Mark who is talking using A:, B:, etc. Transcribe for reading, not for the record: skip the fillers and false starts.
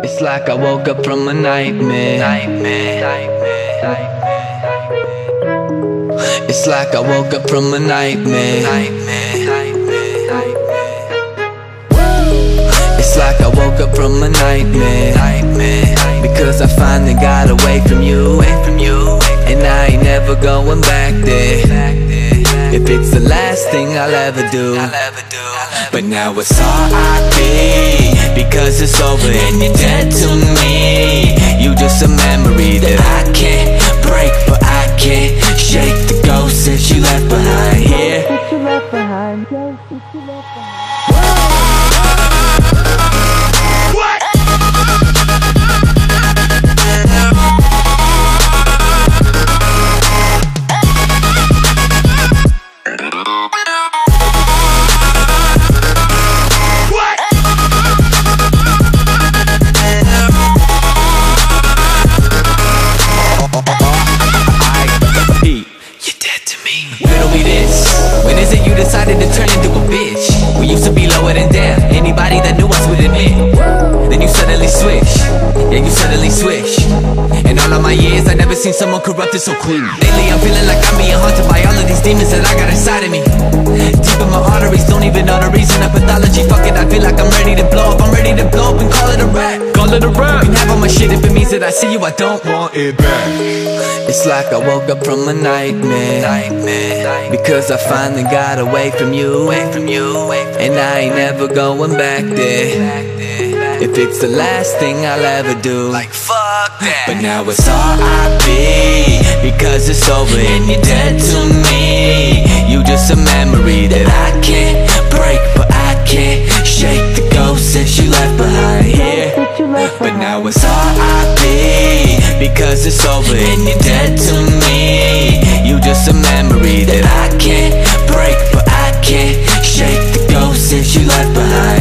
A: It's like I woke up from a nightmare. It's like I woke up from a nightmare. It's like I woke up from a nightmare. Because I finally got away from you, and I ain't never going back there. If it's the last thing I'll ever do. But now it's R.I.P. because it's over and you're dead to me. You just a memory that I can't break, but I can't shake the ghost that you left behind here. Decided to turn into a bitch. We used to be lower than down. Anybody that knew us would admit. Then you suddenly switch. Yeah, you suddenly switch. In all of my years, I never seen someone corrupted so quick. Lately I'm feeling like I'm being haunted by all of these demons that I got inside of me. Deep in my arteries, don't even know the reason of pathology. Fuck it, I feel like I'm ready to blow up. I'm ready to blow up and call it a rap. Call it a rap. You can have all my shit if it means that I see you, I don't want it back. It's like I woke up from a nightmare. Because I finally got away from you, and I ain't never going back there. If it's the last thing I'll ever do, like fuck that. But now it's R.I.P. because it's over and you're dead to me. You just a memory that I can't break, but I can't shake the ghost that you left behind here. But now it's R.I.P. because it's over and you're dead to me. You just a memory that I can't break, but I can't shake the ghost that you left behind